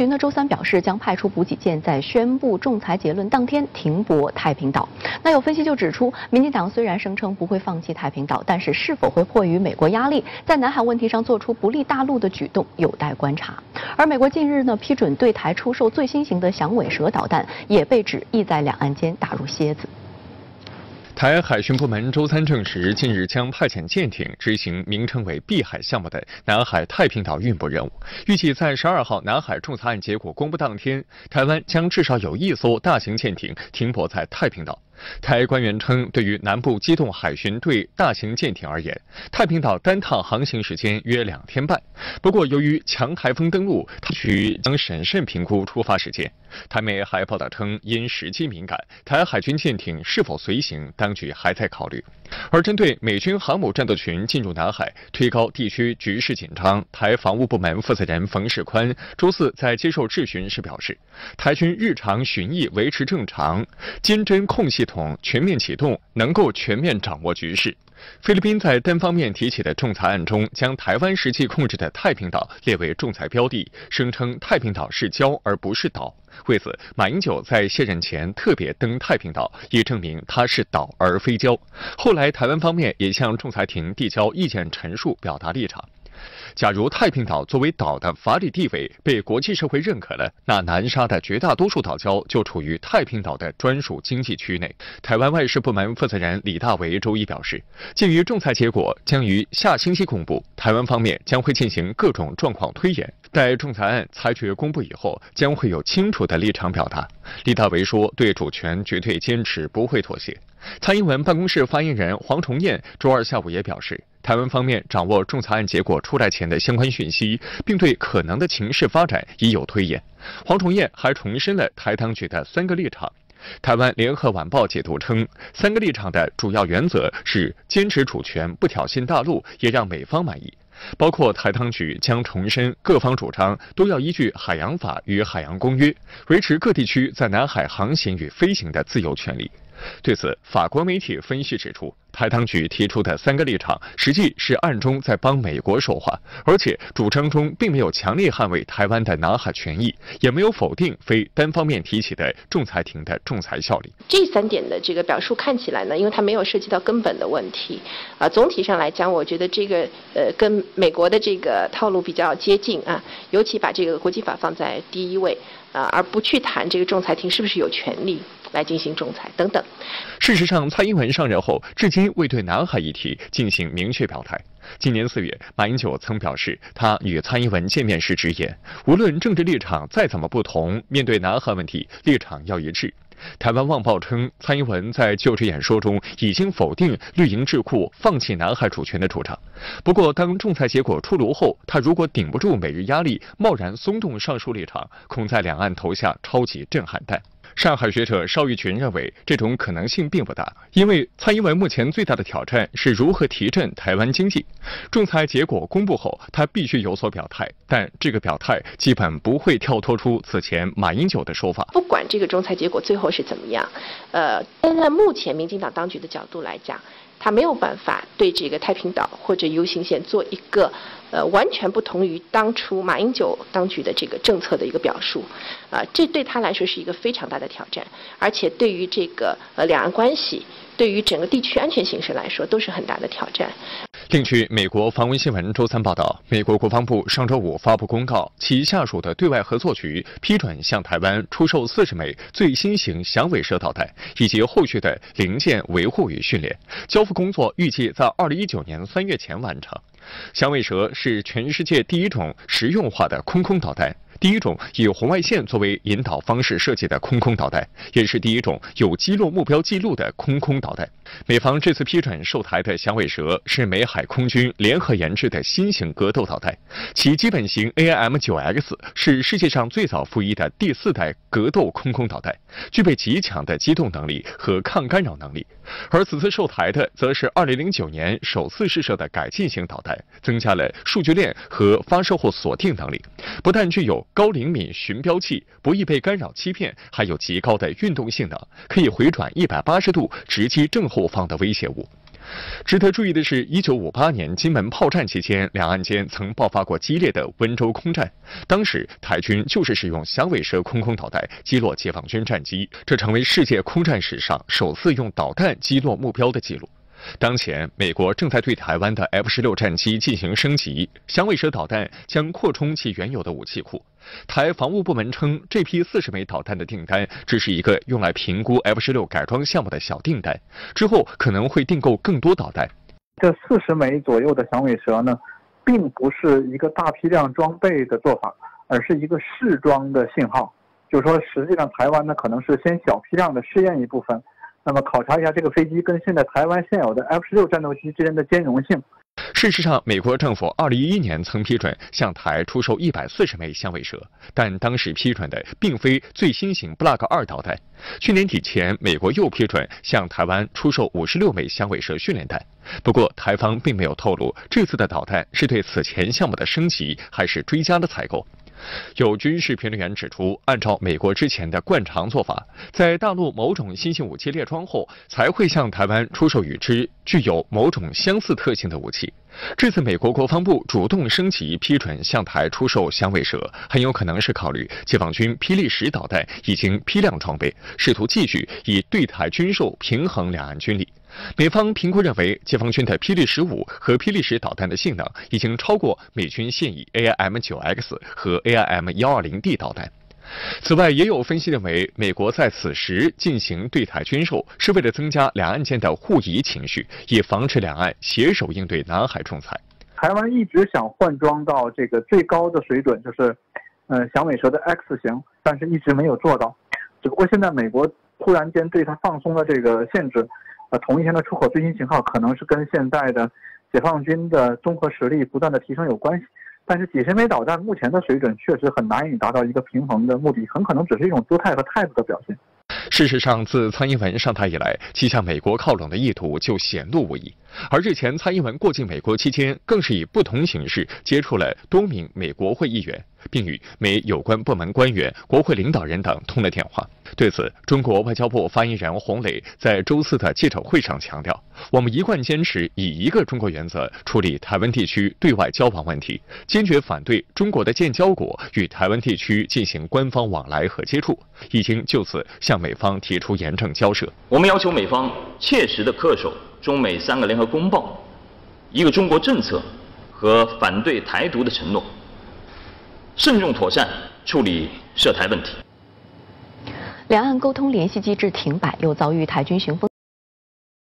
局呢周三表示，将派出补给舰在宣布仲裁结论当天停泊太平岛。那有分析就指出，民进党虽然声称不会放弃太平岛，但是是否会迫于美国压力，在南海问题上做出不利大陆的举动，有待观察。而美国近日呢批准对台出售最新型的响尾蛇导弹，也被指意在两岸间打入楔子。 台海巡部门周三证实，近日将派遣舰艇执行名称为“碧海”项目的南海太平岛运补任务。预计在12号南海仲裁案结果公布当天，台湾将至少有1艘大型舰艇停泊在太平岛。 台官员称，对于南部机动海巡队大型舰艇而言，太平岛单趟航行时间约2天半。不过，由于强台风登陆，它需将审慎评估出发时间。台媒还报道称，因时机敏感，台海军舰艇是否随行，当局还在考虑。而针对美军航母战斗群进入南海，推高地区局势紧张，台防务部门负责人冯世宽周四在接受质询时表示，台军日常巡弋维持正常，监侦控系统全面启动，能够全面掌握局势。菲律宾在单方面提起的仲裁案中，将台湾实际控制的太平岛列为仲裁标的，声称太平岛是礁而不是岛。为此，马英九在卸任前特别登太平岛，以证明它是岛而非礁。后来，台湾方面也向仲裁庭递交意见陈述，表达立场。 假如太平岛作为岛的法理地位被国际社会认可了，那南沙的绝大多数岛礁就处于太平岛的专属经济区内。台湾外事部门负责人李大为周一表示，鉴于仲裁结果将于下星期公布，台湾方面将会进行各种状况推演，待仲裁案裁决公布以后，将会有清楚的立场表达。李大为说，对主权绝对坚持，不会妥协。 蔡英文办公室发言人黄崇彦周二下午也表示，台湾方面掌握仲裁案结果出来前的相关讯息，并对可能的情势发展已有推演。黄崇彦还重申了台当局的3个立场。台湾联合晚报解读称，3个立场的主要原则是坚持主权，不挑衅大陆，也让美方满意。 包括台当局将重申各方主张都要依据海洋法与海洋公约，维持各地区在南海航行与飞行的自由权利。对此，法国媒体分析指出，台当局提出的3个立场，实际是暗中在帮美国说话，而且主张中并没有强烈捍卫台湾的南海权益，也没有否定非单方面提起的仲裁庭的仲裁效力。 这3点的这个表述看起来呢，因为它没有涉及到根本的问题，总体上来讲，我觉得这个跟美国的这个套路比较接近啊，尤其把这个国际法放在第1位而不去谈这个仲裁庭是不是有权利 来进行仲裁等等。 事实上，蔡英文上任后，至今未对南海议题进行明确表态。今年4月，马英九曾表示，他与蔡英文见面时直言，无论政治立场再怎么不同，面对南海问题，立场要一致。台湾旺报称，蔡英文在就职演说中已经否定绿营智库放弃南海主权的主张。不过，当仲裁结果出炉后，他如果顶不住美日压力，贸然松动上述立场，恐在两岸投下超级震撼弹。 上海学者邵玉群认为，这种可能性并不大，因为蔡英文目前最大的挑战是如何提振台湾经济。仲裁结果公布后，他必须有所表态，但这个表态基本不会跳脱出此前马英九的说法。 不管这个仲裁结果最后是怎么样，站在目前民进党当局的角度来讲，他没有办法对这个太平岛或者 U 型线做一个完全不同于当初马英九当局的这个政策的一个表述，这对他来说是一个非常大的挑战，而且对于这个两岸关系，对于整个地区安全形势来说都是很大的挑战。 另据美国防卫新闻周三报道，美国国防部上周5发布公告，其下属的对外合作局批准向台湾出售40枚最新型响尾蛇导弹以及后续的零件维护与训练，交付工作预计在2019年3月前完成。响尾蛇是全世界第一种实用化的空空导弹，第一种以红外线作为引导方式设计的空空导弹，也是第一种有击落目标记录的空空导弹。美方这次批准售台的响尾蛇是美海空军联合研制的新型格斗导弹，其基本型 AIM-9X 是世界上最早服役的第4代格斗空空导弹，具备极强的机动能力和抗干扰能力。而此次售台的则是2009年首次试射的改进型导弹，增加了数据链和发射后锁定能力，不但具有高灵敏寻标器，不易被干扰欺骗，还有极高的运动性能，可以回转180度直击正后方的威胁物。 值得注意的是，1958年金门炮战期间，两岸间曾爆发过激烈的温州空战。当时台军就是使用响尾蛇空导弹击落解放军战机，这成为世界空战史上首次用导弹击落目标的记录。当前，美国正在对台湾的 F-16战机进行升级，响尾蛇导弹将扩充其原有的武器库。台防务部门称，这批40枚导弹的订单只是一个用来评估 F-16改装项目的小订单，之后可能会订购更多导弹。 这40枚左右的响尾蛇呢，并不是一个大批量装备的做法，而是一个试装的信号。就是说，实际上台湾呢可能是先小批量的试验一部分。那么考察一下这个飞机跟现在台湾现有的 F-16战斗机之间的兼容性。 事实上，美国政府2011年曾批准向台出售140枚响尾蛇，但当时批准的并非最新型 Block 2导弹。去年底前，美国又批准向台湾出售56枚响尾蛇训练弹。不过，台方并没有透露这次的导弹是对此前项目的升级，还是追加的采购。有军事评论员指出，按照美国之前的惯常做法，在大陆某种新型武器列装后，才会向台湾出售与之具有某种相似特性的武器。这次美国国防部主动升级批准向台出售响尾蛇，很有可能是考虑解放军霹雳10导弹已经批量装备，试图继续以对台军售平衡两岸军力。美方评估认为，解放军的霹雳15和霹雳10导弹的性能已经超过美军现役 AIM-9X 和 AIM-120D 导弹。此外，也有分析认为，美国在此时进行对台军售，是为了增加两岸间的互疑情绪，以防止两岸携手应对南海仲裁。 台湾一直想换装到这个最高的水准，就是响尾蛇的 X 型，但是一直没有做到。只不过现在美国突然间对它放松了这个限制。同一天的出口最新型号可能是跟现在的解放军的综合实力不断的提升有关系，但是几十枚导弹目前的水准确实很难以达到一个平衡的目的，很可能只是一种姿态和态度的表现。 事实上，自蔡英文上台以来，其向美国靠拢的意图就显露无遗。而日前蔡英文过境美国期间，更是以不同形式接触了多名美国会议员，并与美有关部门官员、国会领导人等通了电话。对此，中国外交部发言人洪磊在周四的记者会上强调，我们一贯坚持以一个中国原则处理台湾地区对外交往问题，坚决反对中国的建交国与台湾地区进行官方往来和接触，已经就此向美方提出严正交涉。 我们要求美方切实的恪守中美3个联合公报、一个中国政策和反对台独的承诺，慎重妥善处理涉台问题。 两岸沟通联系机制停摆，又遭遇台军巡锋